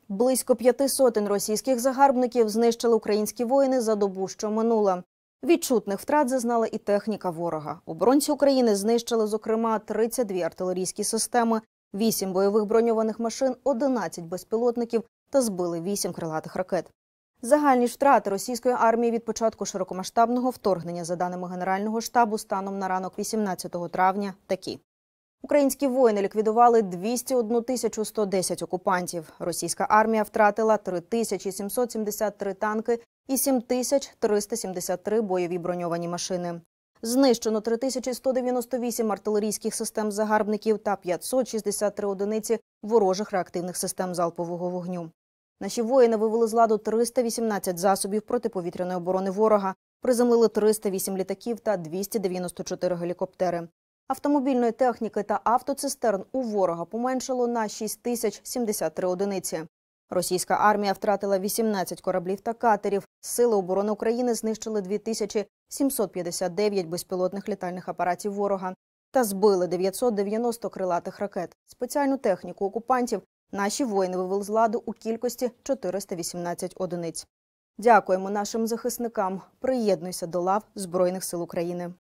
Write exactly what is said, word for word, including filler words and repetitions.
Близько п'яти сотень російських загарбників знищили українські воїни за добу, що минула. Відчутних втрат зазнала і техніка ворога. Оборонці України знищили, зокрема, тридцять дві артилерійські системи, вісім бойових броньованих машин, одинадцять безпілотників та збили вісім крилатих ракет. Загальні ж втрати російської армії від початку широкомасштабного вторгнення, за даними Генерального штабу, станом на ранок вісімнадцятого травня, такі. Українські воїни ліквідували двісті одну тисячу сто десять окупантів. Російська армія втратила три тисячі сімсот сімдесят три танки і сім тисяч триста сімдесят три бойові броньовані машини. Знищено три тисячі сто дев'яносто вісім артилерійських систем загарбників та п'ятсот шістдесят три одиниці ворожих реактивних систем залпового вогню. Наші воїни вивели з ладу триста вісімнадцять засобів протиповітряної оборони ворога, приземлили триста вісім літаків та двісті дев'яносто чотири гелікоптери. Автомобільної техніки та автоцистерн у ворога поменшало на шість тисяч сімдесят три одиниці. Російська армія втратила вісімнадцять кораблів та катерів. Сили оборони України знищили дві тисячі сімсот п'ятдесят дев'ять безпілотних літальних апаратів ворога та збили дев'ятсот дев'яносто крилатих ракет. Спеціальну техніку окупантів наші воїни вивели з ладу у кількості чотириста вісімнадцять одиниць. Дякуємо нашим захисникам. Приєднуйся до лав Збройних сил України.